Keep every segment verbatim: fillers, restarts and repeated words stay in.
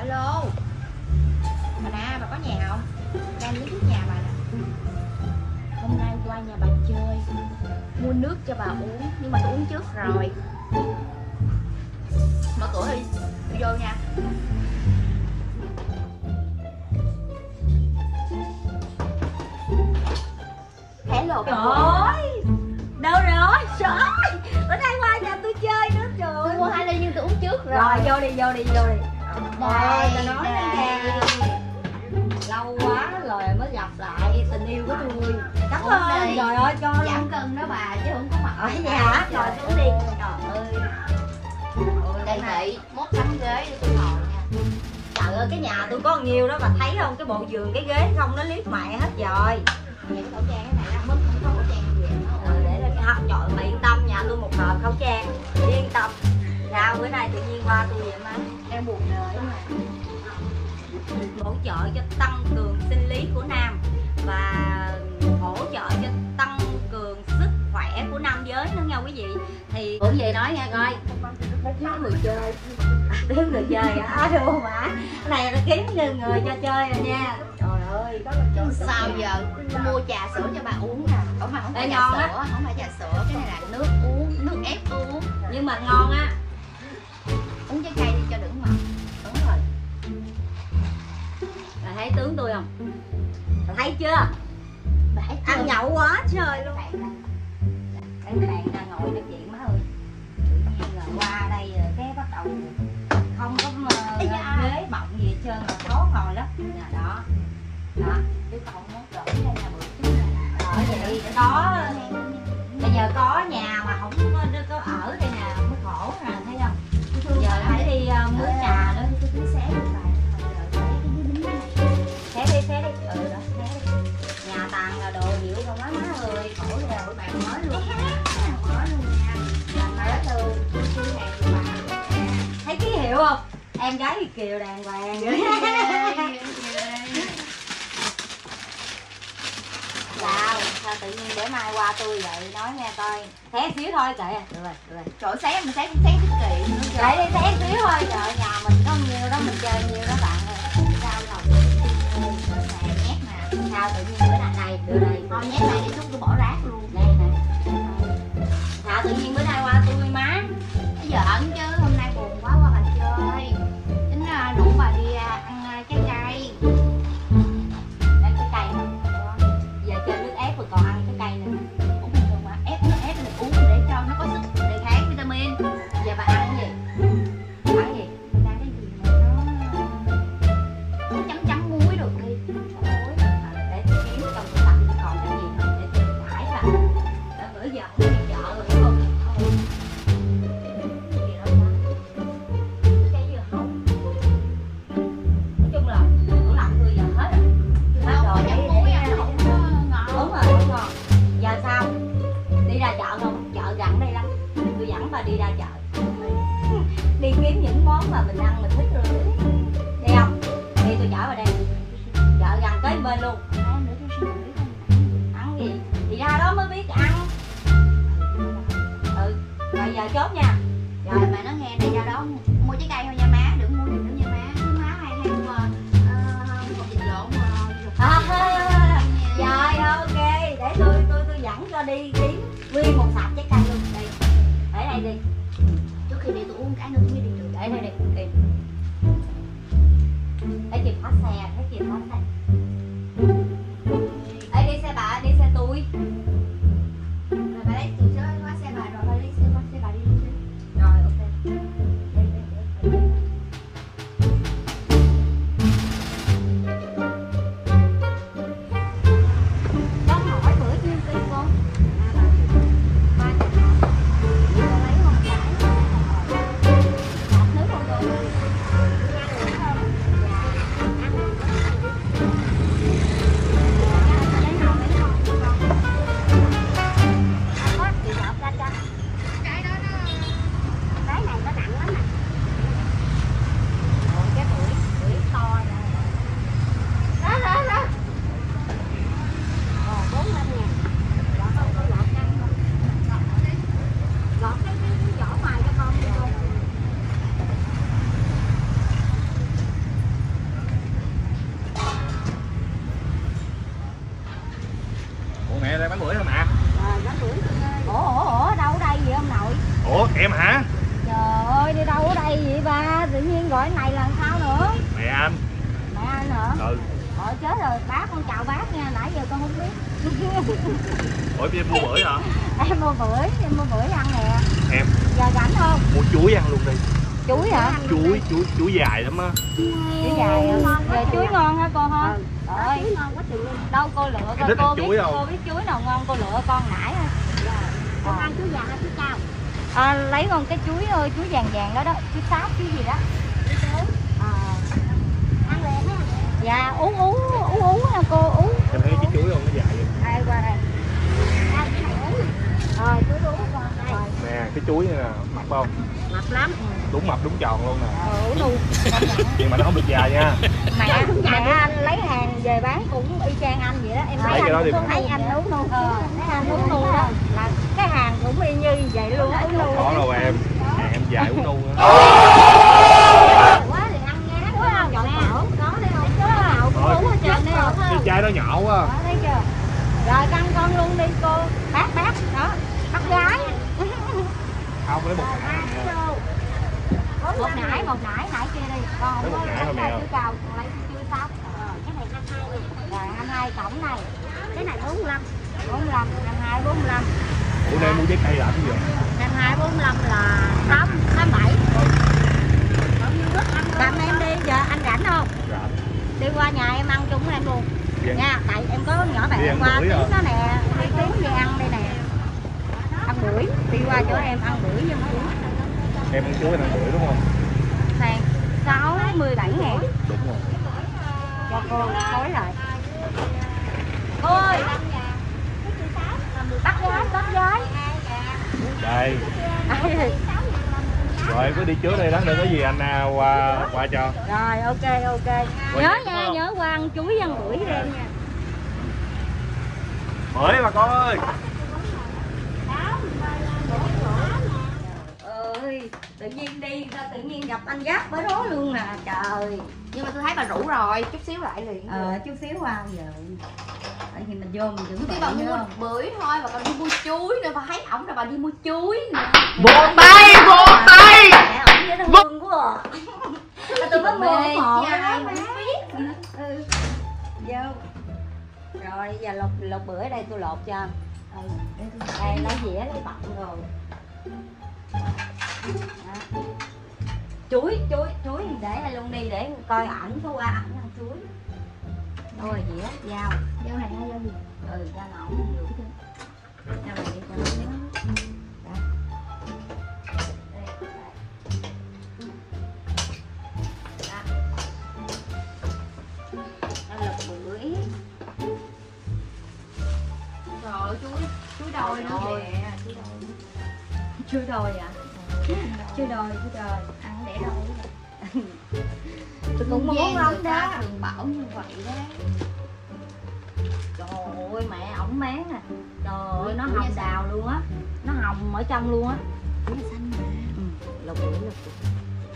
Alo. Bà nè, bà có nhà không? Đang lấy nước nhà bà nè. Hôm nay qua nhà bà chơi, mua nước cho bà uống, nhưng mà tôi uống trước rồi. Mở cửa đi, tôi vô nha. Hello bà. Trời ơi, đâu rồi? Trời, bữa nay qua nhà tôi chơi nữa trời. Tôi mua hai ly nhưng tôi uống trước rồi. Rồi vô đi, vô đi, vô đi. Đây, ta nói đây. Lâu quá rồi mới gặp lại tình yêu của tôi. Cảm Uống ơn. đi. Trời ơi, cho Giảm cân đó bà, chứ không có mặt ở nhà. Rồi xuống đi. Trời ơi. Đây này, mốt tấm ghế để tôi ngồi nha. Trời ơi, cái nhà tôi có nhiều đó, bà thấy không? Cái bộ giường, cái ghế không, nó liếc mẹ hết rồi. Những khẩu trang cái này là mất, không có khẩu trang gì hết. Ừ, để lên cái hộp. Trời, mày yên tâm, nhà tôi một hộp khẩu trang. Yên tâm. Sao bữa nay tự nhiên qua tôi vậy má? Đang buồn đời mà. Hỗ trợ cho tăng cường sinh lý của nam và hỗ trợ cho tăng cường sức khỏe của nam giới nữa nha quý vị. Thì cũng vậy nói nha coi, thiếu người chơi. À, thiếu người chơi à, đúng mà cái này nó kiếm người, người cho chơi rồi nha. Trời ơi, Sao giờ tôi mua trà sữa cho bà uống nè. Không mà không phải trà sữa, không phải trà sữa, cái này là nước uống, nước ép uống. nhưng mà ngon á. Uống trái cây đi cho đừng mập. Đúng rồi. Bà thấy tướng tôi không? Bà thấy chưa? Bà thấy chưa? Ăn nhậu quá trời luôn. Cái bạn ra ngồi nói chuyện má ơi. Tự nhiên là qua đây rồi cái bắt đầu không có uh, ghế bọng gì hết trơn là khó ngồi lắm. Dạ đó. Đó, Chứ còn muốn gửi đây là bữa trước là ở vậy đó. Bây giờ có nhà mà không có, có ở đây nè mới khổ nè, thấy không? Giờ phải đi uh, mướn trà nữa. tôi tính xé được bài Xé đi, xé đi. Ừ đó, xé đi. Nhà tàn là đồ hiệu không á má ơi. Khổ rồi, bạn mới luôn. mới luôn nha. Làm mới luôn. Tôiซื้u hàng của bà. Thấy ký hiệu không? Em gái Việt kiều đàng hoàng. Sao? Sao tự nhiên để mai qua tôi vậy? Nói nghe coi. Xé xíu thôi kệ. Được rồi, được rồi. Chỗ xé mình xé xé tiết kiệm nữa. Để đi xé xíu thôi. Trời nhà mình có nhiêu đó mình chơi nhiêu đó bạn ơi. Sao rồi? Nè nhét nè. Sao tự nhiên bữa nay này đưa đây. Thôi nhét này đi chút tôi bỏ rác luôn. Đây nè. Sao tự nhiên bữa nay qua tôi má? Bây giờ ẩn chứ hôm nay buồn quá qua bà chơi. Tính ra rủ bà đi à, ăn à, trái cây. Đây cái cây nè. Giờ chơi nước ép rồi còn ăn cái cây nữa. Uống bình thường mà ép nước ép mình uống để cho nó có sức đề kháng vitamin. Giờ bà ăn cái gì? Ăn gì? Mình ăn cái gì mà nó nó chấm chấm muối được đi. Muối. À, để tôi kiếm trong tủ lạnh còn cái gì không để tôi thải ra. Để bữa giờ không đi chợ rồi đúng không? Thôi. Cái gì đó ta? Cái gì không? Nói chung là tủ lạnh tôi giờ hết rồi. Hết Không rồi có để chấm muối để ăn không có ngon. đúng rồi, đúng rồi. Giờ sao? Đi ra chợ không? Chợ gần đây lắm. Tôi dẫn bà đi ra chợ. Đi kiếm những món mà mình ăn mình thích rồi. Đi không? Đi tôi chở bà đi. Chợ gần kế bên luôn. Ăn nữa tôi suy nghĩ không. Ăn gì? Thì ra đó mới biết ăn. Ừ, rồi giờ chốt nha. Rồi mà nó nghe đi ra đó mua trái cây thôi nha má, đừng mua nhiều nữa nha má. Chứ má hay hay mua uh, một vịt lộn À, rồi ok, để tôi tôi tôi dẫn cho đi kiếm nguyên một sạp trái cây luôn. Đi. Để đây đi. trước khi đi tôi uống cái nữa tôi mới đi được. Để đây đi. Đi. Để chìa khóa xe, thấy chìa khóa xe. Để đi xe bà, đi xe tôi. Rồi bà lấy từ xe khóa xe bà rồi bà lấy xe khóa xe bà đi luôn chứ. Rồi ok. Đi, đi, đi, đi. Con hỏi bữa nhiêu tiền con? Ba chục ngàn. Con lấy không cái? Hộp nước không con? gọi này là sao nữa? Mẹ anh. Mẹ anh hả? Ừ. Ôi chết rồi, bác con chào bác nha, nãy giờ con không biết. Ủa em mua bưởi hả? Em mua bưởi, em mua bưởi ăn nè. Em Giờ rảnh không? mua chuối ăn luôn đi. Chuối hả? Chuối, chuối, chuối dài lắm á. Chuối dài hả? Giờ chuối ngon hả cô hả? Ừ. Ơi, chuối ngon quá trời luôn. Đâu cô lựa coi, thích cô ăn biết, chuối không? cô biết chuối nào ngon cô lựa con nãy thôi. Con ăn chuối vàng hay chuối cao? À, lấy con cái chuối ơi, chuối vàng vàng đó đó, chuối sáp chuối gì đó. À. Ăn lẹ ha. Dạ, uống uống uống uống nha cô, uống. Em thấy cái chuối không, nó dài vậy. Ai qua đây. Ăn cái này uống. Rồi, chuối uống con đây. Nè, cái chuối này nè, mập không? Mập lắm. Đúng mập, đúng tròn luôn nè. Ừ, uống luôn. Nhưng mà nó không được dài nha. Mẹ, mẹ anh lấy hàng về bán cũng y chang anh vậy đó. Em Lấy thấy cái đó anh đi cũng mà. thấy anh uống luôn. Ờ, thấy anh uống luôn đó. Là cái hàng cũng y như vậy luôn, uống luôn. Có đâu em. À, em dài uống nu á. Quá thì ăn nhá quá không? Chọn mỡ. Có đây không? Có nào cũng uống hết trơn đây không? Cái chai nó nhỏ quá. Đó, thấy chưa? Rồi căng con luôn đi cô. Bác bác đó. Bác gái. Không, lấy một nải. Một nải, một nải, nải kia đi. Con Lấy một không nải thôi mẹ. chuối cao, con lấy chuối sáp. Cái này hai hai luôn. Rồi hai mươi hai cổng này. Cái này bốn mươi lăm. bốn mươi lăm, hai mươi hai, bốn mươi lăm. Ủa đây mua trái cây làm cái gì vậy? hai mươi hai, bốn mươi lăm là tám, tám mươi bảy. Cầm em đi, giờ anh rảnh không? Dạ. Đi qua nhà em ăn chung với em luôn. Dạ. Nha, tại em có nhỏ Đi bạn ăn qua bưởi tiếp à? nó nè, đi tiếp đi ăn đây nè. Ăn bưởi, đi qua chỗ em ăn bưởi với chuối. Em ăn chuối ăn bưởi đúng không? Này, sáu mươi bảy ngàn. Đúng rồi. Cho cô khối lại. Cô ơi, bắt gái, bắt gái. Đây. Rồi em cứ đi trước đây đó, đừng có gì anh à, qua qua cho. Rồi ok ok. Qua Nhớ vậy, nha, đúng nhớ qua ăn chuối ăn bưởi với em nha. Bưởi bà con ơi. Ơi, tự nhiên đi sao tự nhiên gặp anh Giáp với đó luôn nè, trời. Nhưng mà tôi thấy bà rủ rồi, chút xíu lại liền. Ờ, chút xíu qua giờ. Tại vì mình vô mình chuẩn bị Bà mua không? bưởi thôi, bà còn đi mua chuối nữa, bà thấy ổng rồi bà đi mua chuối nữa. Một tay, một tay. Mẹ ổng với nó hương quá à. Tôi mới mua Mê ủng hộ trai đó mà má. không biết. Ừ. Vô. Rồi giờ lột lột bưởi đây tôi lột cho. Ừ. Đây lấy dĩa lấy bọc rồi. Đó. Chuối, chuối, chuối để đây luôn đi để coi ảnh có qua ảnh ăn chuối. Đâu rồi dĩa, dao. Dao này hay dao gì? Ừ, dao nào cũng được chứ. Dao này đi cho nó nhớ. Đó. Đây, đây. Đó. Đây là bưởi. Rồi chuối, chuối đôi nữa Đôi. kìa, chuối đôi. Chuối đôi à? Chuối đôi, chuối đôi. Ăn để đôi. Tôi cũng muốn lắm đó. Thường bảo như vậy đó. Trời ơi mẹ ổng bán nè. Trời ơi nó hồng đào luôn á. Nó hồng ở trong luôn á. Bưởi là xanh mà. Ừ, lột bưởi lột bưởi.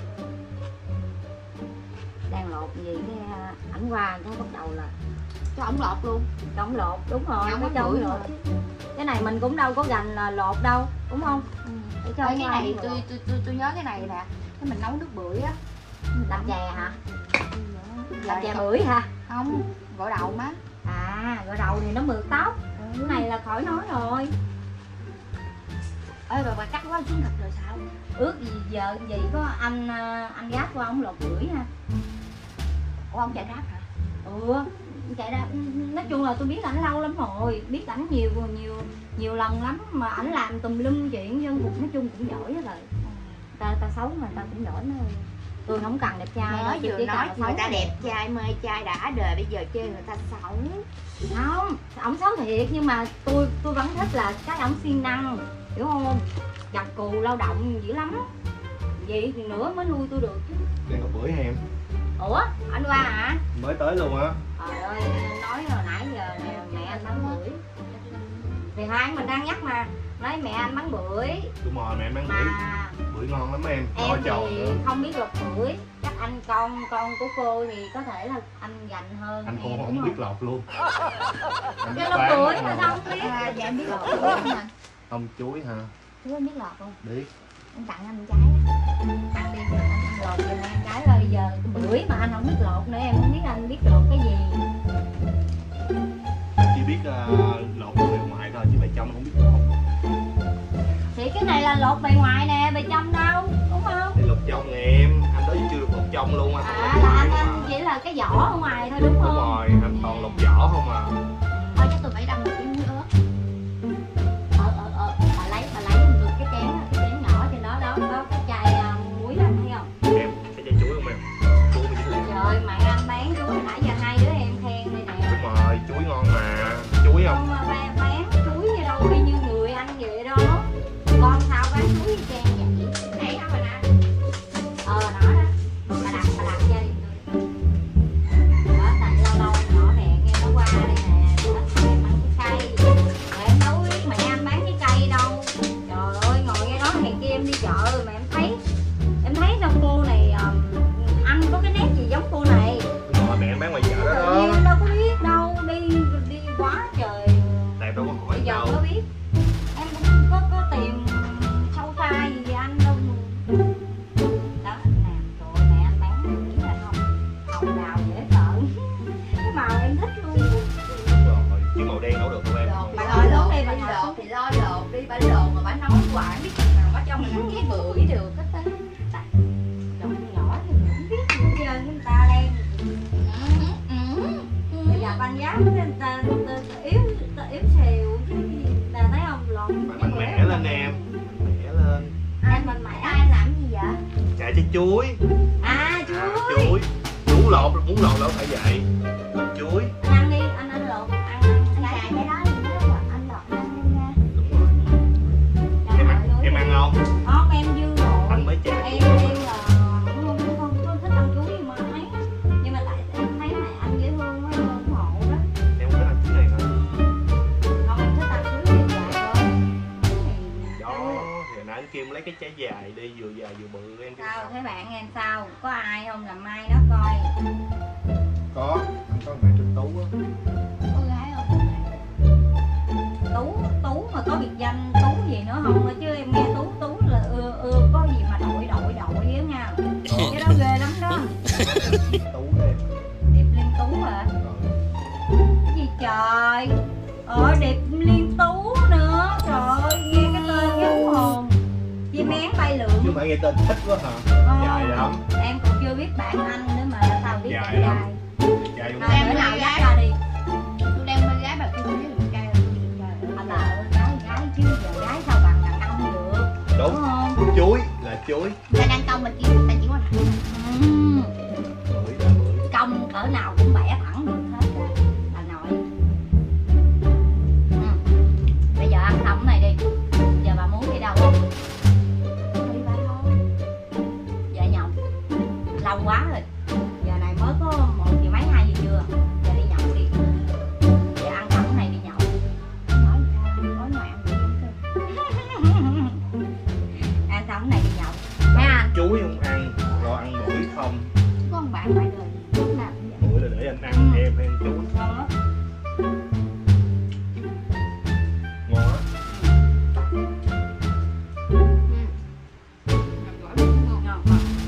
Đang lột gì cái ảnh qua cái bắt đầu là Cho ổng lọt luôn. cho ổng lột, đúng rồi, Ổng phải có cho ổng bưởi lột rồi. chứ. Cái này mình cũng đâu có gành là lột đâu, đúng không? Ừ. Để cho Ê, ổng cái qua này ổng tôi lột. tôi tôi tôi nhớ cái này nè. Cái mình nấu nước bưởi á. Làm chè hả? Làm chè Rồi, bưởi hả? không, gội đầu má. À, gội đầu thì nó mượt tóc. Cái này là khỏi nói rồi. Ê bà, bà cắt quá xuống thịt rồi sao? Ước gì giờ gì có anh anh gác qua ông lột bưởi ha. Ủa ông chạy ráp hả? Ừ, chạy ra nói chung là tôi biết ảnh lâu lắm rồi, biết ảnh nhiều nhiều nhiều lần lắm mà ảnh làm tùm lum chuyện dân cục nói chung cũng giỏi hết rồi. Ta ta xấu mà ta cũng giỏi nữa. Tôi không cần đẹp trai Mới tôi vừa chỉ nói cần người xấu ta thôi. đẹp trai mê trai đã đời, bây giờ chơi người ta xấu. Không, ổng xấu thiệt nhưng mà tôi tôi vẫn thích là cái ổng siêng năng, hiểu không? Gặt cù lao động dữ lắm. Vậy thì nữa mới nuôi tôi được chứ. Đây là bưởi em. Ủa, anh qua hả? Mới tới luôn á. Trời ơi, nói hồi nãy giờ nè, mẹ anh bán bưởi. Thì hai anh mình đang nhắc mà, nói mẹ anh bán bưởi. Đúng rồi, mẹ em bán bưởi. Mà Bưởi ngon lắm em. em Ngon thì tròn nữa. không biết lọc bưởi. Chắc anh con con của cô thì có thể là anh gành hơn Anh em, cũng đúng không biết lọc luôn. Anh Cái biết lọc bán bưởi không mà à. sao không biết? À, dạ em biết lọt bưởi nha. Không chuối hả? Chú không biết lọt không? Biết. Anh tặng anh trái á. Ăn đi, anh, anh lọt giùm em trái lên. bưởi mà anh không biết lột nữa, em không biết anh biết lột cái gì. Chỉ biết uh, lột bề ngoài thôi chứ bề trong không biết lột. Thì cái này là lột bề ngoài nè, bề trong đâu, đúng không? Để lột trong nè em, anh đó chưa được lột trong luôn anh. À là anh anh chỉ là cái vỏ ở ngoài thôi đúng không? Đúng rồi, anh toàn lột vỏ không à. Thôi chắc tôi phải đâm một cái muối ớt. Ờ ờ ờ, bà lấy bà lấy được cái chén á, cái chén nhỏ trên đó đó có cái chai à, muối đó thấy không? Em, cái chai chuối không em? Chuối mình dính lẹ. Trời mày ăn bán chuối nãy giờ hai đứa em khen đây nè. Đúng rồi, chuối ngon mà. Chuối không? Không mà bán, bán chuối như đâu y như người ăn vậy đó. Con sao bán chuối y chang vậy? Thấy hả bà nè? Ờ nó đó. Bà đặt bà đặt gia đình tôi. Đó tại lâu lâu nhỏ hẹn em nó qua đây nè, nó thèm ăn cái cây. Rồi em đâu biết mẹ anh bán cái cây đâu. Trời ơi ngồi nghe nói hẹn kia em đi chợ mà em thấy em thấy sao cô này um, ăn có cái nét gì giống cô này. Đúng rồi, mẹ em bán ngoài chợ đó Tự đó. nhiên em đâu có biết đâu, đi đi quá trời. Tại em đâu có hỏi Bây giờ đâu. mới biết. Em cũng có có tìm sâu xa gì về anh đâu. Đó nè, trời mẹ anh bán chỉ là hồng hồng đào dễ sợ. Cái màu em thích luôn. Đúng rồi, chứ màu đen nấu được không em? Lột Bà bà ngồi lo xuống lột đi, đi, bà bà ngồi lột xuống. thì lo lột đi, bà lột mà bà nấu hoài biết chừng nào bà cho mình ăn cái bưởi được hết á. Giọng nhỏ thì mình không biết bây giờ người ta đang bây giờ bánh giá người ta, người ta, ta yếu ta yếu xìu chứ ta thấy không lột Mạnh mạnh mẽ lên em. Mạnh mẽ lên. em mạnh mẽ. Ai làm gì vậy? Chạy cho chuối. À chuối. À, chuối. Muốn lột, muốn lột đâu phải vậy. Lột chuối. Anh ăn đi, anh ăn lột, ăn ăn Anh cái cài cái đó thì nó là anh lọt ra lên ra. Đúng rồi. Em ăn, em ăn không? Không em dư rồi. Anh mới chạy. Em em là không không không không thích ăn chuối mà ấy, nhưng mà tại em thấy mày ăn dễ thương quá em ủng hộ đó. Em không thích ăn chuối này hả? Không em thích ăn chuối thì dài hơn. Đó, thì nãy anh Kim lấy cái trái dài đi, vừa dài vừa bự em. Sao thấy bạn em sao? Có ai không làm mai nó coi. Có, anh có bạn trên tú á. Con gái không? Tú Tú mà có biệt danh Tú gì nữa không? Chứ em nghe Tú Tú là ưa ưa có gì mà đội đội đội với nha. Cái đó ghê lắm đó. Tú em. Điệp Liên Tú hả? Cái gì trời? Ờ Điệp Liên Tú nữa. Trời ơi nghe cái tên giống hồn. Chim én bay lượn. Chứ không phải nghe tên thích quá hả? Ờ, Dài lắm. em còn chưa biết bạn anh nữa mà sao biết Dài bạn lắm. trai. Dài đúng Thôi không? bữa nào dắt ra đi. Tôi đang bên gái bà kêu tôi với một trai là tôi điện trời Anh ơi. là ơi gái gái chứ giờ gái sao bằng đàn ông được. Đúng Đúng. không? Chuối là chuối. Ta đang công mà kêu người ta chỉ có thẳng. Ừ. Bưởi là bưởi. Công cỡ nào cũng bẻ thẳng được hết rồi bà nội. Ừ. Bây giờ ăn xong cái này đi. Giờ bà muốn đi đâu không? Đi ba thôi. Dạ nhậu. Lâu quá rồi. Giờ này mới có một giờ mấy hai giờ trưa. Giờ đi nhậu đi. Giờ ăn xong cái này đi nhậu. Nói gì ta? Nói ngoài ăn gì không? Ăn xong cái này đi nhậu nha. Chuối không ăn, lo ăn bưởi không. Có một bạn ngoài đời lúc nào cũng vậy. Bưởi là để anh ăn, em phải ăn chuối. Ngon lắm. Ngon á. Ngon ngon.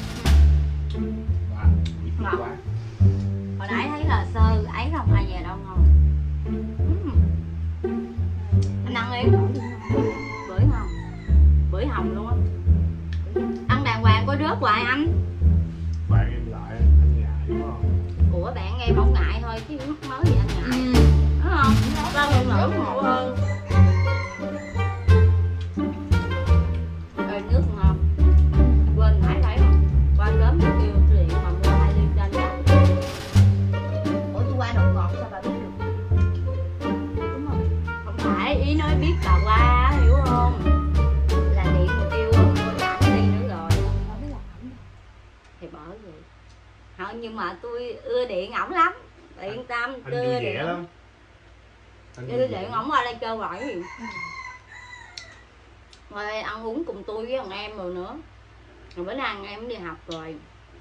Và ít Ngọt. quá. Hồi nãy thấy là sơ ấy không ai về đâu ngon. Ừm. Anh ăn đi. Bưởi ngon. Bưởi hồng luôn á. Ăn đàng hoàng có rớt hoài anh. Bạn em lại, anh ngại đúng không? Của bạn em không ngại thôi chứ mắc mới gì anh ngại. Ừ. Đúng không? Rau hơn nữa ngọt hơn. Ê, nước ngon. Quên nãy thấy không? Qua sớm tôi kêu điện mà mua hai ly chanh đó. Ủa tôi qua đồ ngọt sao bà biết được? Đúng không? Không phải, ý nói biết bà qua, hiểu không? Là điện mà kêu mua chanh đi nữa rồi. Không biết là ẩm. Thì bỏ vậy. Không, nhưng mà tôi ưa điện ổng lắm. Điện tâm, Anh tôi vui ưa vẻ điện. lắm. Anh Ưa điện ổng qua đây chơi hoài gì. Rồi ăn uống cùng tôi với thằng em rồi nữa. Rồi bữa nay thằng em đi học rồi.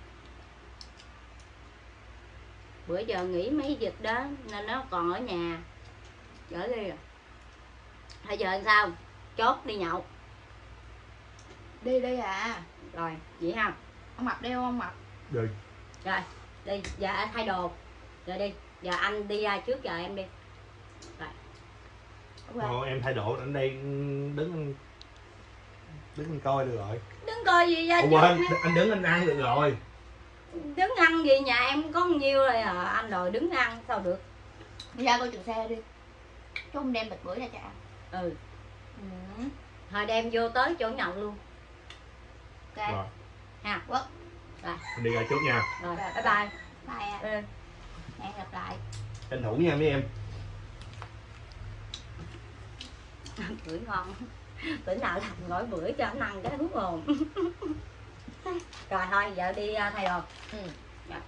Bữa giờ nghỉ mấy dịch đó nên nó còn ở nhà. Trở đi rồi. Bây giờ làm sao? Chốt đi nhậu. Đi đi à. Rồi, vậy không? Ông mập đeo không mập? Được. Rồi đi, giờ anh thay đồ rồi đi, giờ anh đi ra trước, giờ em đi. Rồi. Ồ, em thay đồ anh đây đứng đứng anh coi được rồi. Đứng coi gì ra? Ủa, quên, anh đứng anh ăn được rồi. Đứng ăn gì, nhà em có nhiêu rồi à, anh đòi đứng ăn sao được. Đi ra coi trường xe đi, chứ không đem bịch bưởi ra cho ăn. Ừ. Ừ. Thôi đem vô tới chỗ nhậu luôn. Ok. Rồi. Ha. Quất. Rồi. Anh đi ra trước nha. Rồi, bye bye. Bye ạ. Ừ. Hẹn gặp lại. Tranh thủ nha mấy em. Bưởi ngon. Bữa nào làm gói bưởi cho anh ăn cái hú hồn. Rồi thôi, giờ đi uh, thay đồ. Ừ. Dạ.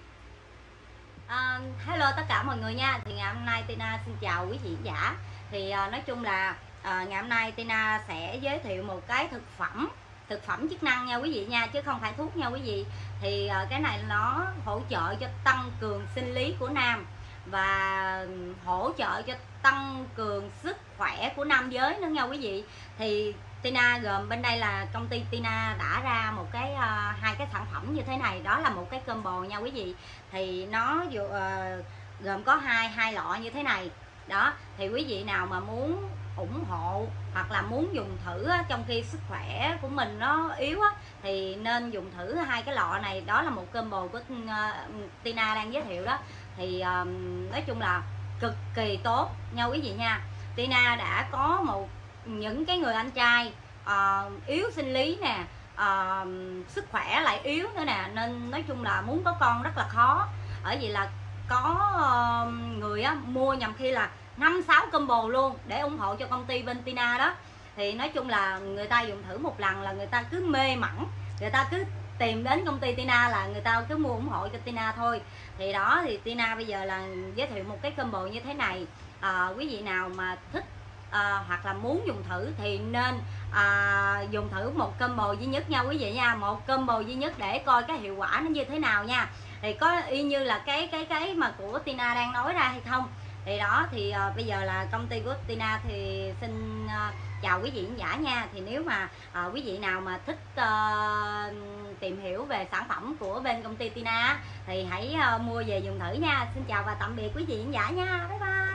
Uh, hello tất cả mọi người nha. Thì ngày hôm nay Tina xin chào quý vị khán giả. Thì uh, nói chung là uh, ngày hôm nay Tina sẽ giới thiệu một cái thực phẩm thực phẩm chức năng nha quý vị nha, chứ không phải thuốc nha quý vị. Thì uh, cái này nó hỗ trợ cho tăng cường sinh lý của nam và hỗ trợ cho tăng cường sức khỏe của nam giới nữa nha quý vị. Thì Tina gồm bên đây là công ty Tina đã ra một cái uh, hai cái sản phẩm như thế này, đó là một cái combo nha quý vị. Thì nó uh, gồm có hai hai lọ như thế này đó. Thì quý vị nào mà muốn ủng hộ hoặc là muốn dùng thử á, trong khi sức khỏe của mình nó yếu á, thì nên dùng thử hai cái lọ này. Đó là một combo của uh, Tina đang giới thiệu đó. Thì uh, nói chung là cực kỳ tốt nha quý vị nha. Tina đã có một những cái người anh trai uh, yếu sinh lý nè, uh, sức khỏe lại yếu nữa nè, nên nói chung là muốn có con rất là khó. Bởi vì là có uh, người á, mua nhầm khi là năm sáu combo luôn để ủng hộ cho công ty bên Tina đó. Thì nói chung là người ta dùng thử một lần là người ta cứ mê mẩn, người ta cứ tìm đến công ty Tina là người ta cứ mua ủng hộ cho Tina thôi. Thì đó, thì Tina bây giờ là giới thiệu một cái combo như thế này. À, quý vị nào mà thích à, hoặc là muốn dùng thử thì nên à, dùng thử một combo duy nhất nha quý vị nha, một combo duy nhất để coi cái hiệu quả nó như thế nào nha. Thì có y như là cái cái cái mà của Tina đang nói ra hay không. Thì đó, thì à, bây giờ là công ty của Tina thì xin à, chào quý vị khán giả nha. Thì nếu mà à, quý vị nào mà thích à, tìm hiểu về sản phẩm của bên công ty Tina thì hãy uh, mua về dùng thử nha. Xin chào và tạm biệt quý vị khán giả nha. Bye bye.